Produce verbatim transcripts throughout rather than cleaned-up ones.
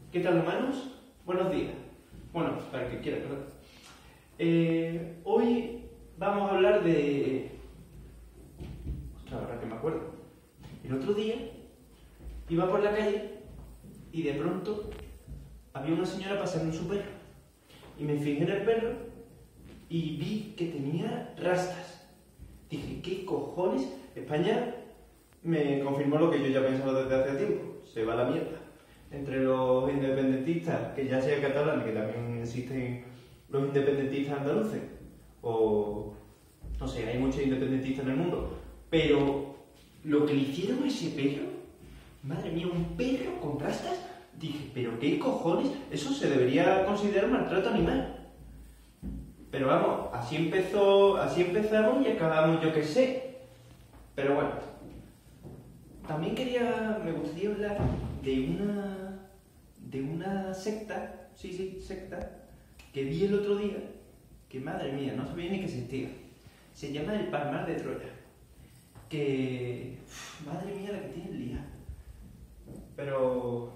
¿Qué tal, hermanos? Buenos días. Bueno, para el que quiera, ¿verdad? Eh, hoy vamos a hablar de... Ostras, ahora que me acuerdo. El otro día iba por la calle y de pronto había una señora paseando su perro. Y me fijé en el perro y vi que tenía rastas. Dije, ¿qué cojones? España me confirmó lo que yo ya pensaba desde hace tiempo. Se va a la mierda. Entre los independentistas, que ya sea catalán, que también existen los independentistas andaluces, o no sé, hay muchos independentistas en el mundo, pero lo que le hicieron a ese perro, madre mía, un perro con rastas, dije, pero qué cojones, eso se debería considerar maltrato animal. Pero vamos, así empezó, así empezamos y acabamos, yo qué sé. Pero bueno, también quería, me gustaría hablar de una, de una secta, sí, sí, secta, que vi el otro día, que madre mía, no sabía ni que existía. Se llama el Palmar de Troya, que, uf, madre mía la que tiene el día. Pero,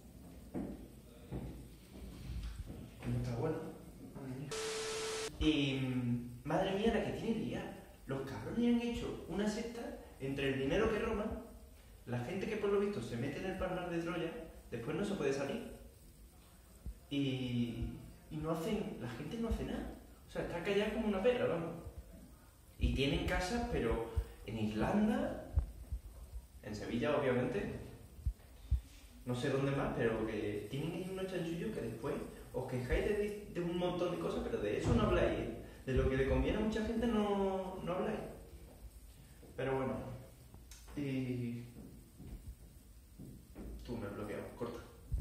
no está bueno, madre mía. Y, madre mía la que tiene el día. Los cabrones han hecho una secta entre el dinero que roban. La gente que por lo visto se mete en el Palmar de Troya, después no se puede salir. Y, y no hacen, la gente no hace nada. O sea, está callada como una perra, vamos. Y tienen casas, pero en Irlanda, en Sevilla obviamente, no sé dónde más, pero que tienen ahí unos chanchullos que después os quejáis de, de un montón de cosas, pero de eso no habláis, ¿eh? De lo que le conviene a mucha gente no, no habláis. Pero bueno, y... Tú me has bloqueado, corta.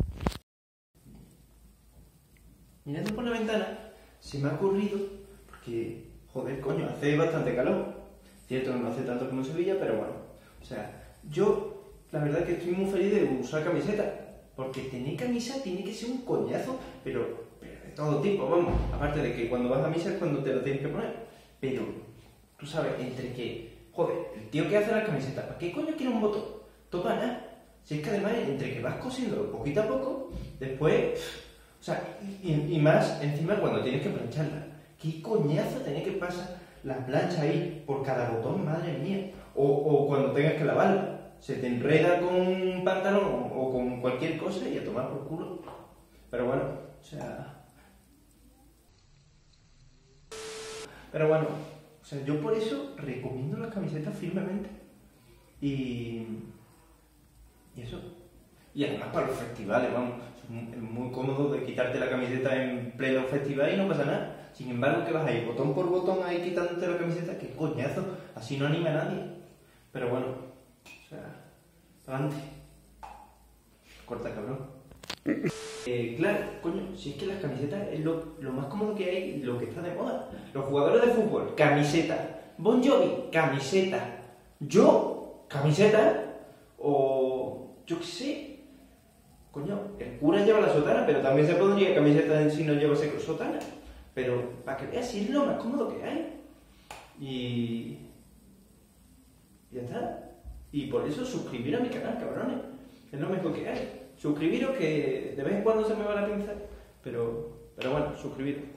Mirando por la ventana, se me ha ocurrido, porque, joder, coño, hace bastante calor. Cierto que no hace tanto como en Sevilla, pero bueno. O sea, yo, la verdad que estoy muy feliz de usar camiseta, porque tener camisa tiene que ser un coñazo, pero, pero de todo tipo, vamos. Aparte de que cuando vas a misa es cuando te lo tienes que poner. Pero, tú sabes, entre que, joder, el tío que hace las camisetas, ¿para qué coño quiere un botón? Topa nada. Si es que además, entre que vas cosiendo poquito a poco, después, o sea, y, y más encima cuando tienes que plancharla. ¿Qué coñazo tener que pasar la plancha ahí por cada botón, madre mía? O, o cuando tengas que lavarla, se te enreda con un pantalón o con cualquier cosa y a tomar por culo. Pero bueno, o sea... Pero bueno, o sea, yo por eso recomiendo las camisetas firmemente. Y... Y eso. Y además para los festivales, vamos, es muy cómodo de quitarte la camiseta en pleno festival y no pasa nada. Sin embargo, que vas ahí botón por botón ahí quitándote la camiseta, qué coñazo, así no anima a nadie. Pero bueno, o sea, adelante. Corta, cabrón. Eh, claro, coño, si es que las camisetas es lo, lo más cómodo que hay y lo que está de moda. Los jugadores de fútbol, camiseta. Bon Jovi, camiseta. Yo, camiseta. O... yo qué sé, coño, el cura lleva la sotana, pero también se pondría camiseta en si no lleva sotana. Pero para que veas, si es lo más cómodo que hay. Y... ya está. Y por eso suscribir a mi canal, cabrones. Es lo mejor que hay. Suscribiros, que de vez en cuando se me va la pinza, pero, pero bueno, suscribiros.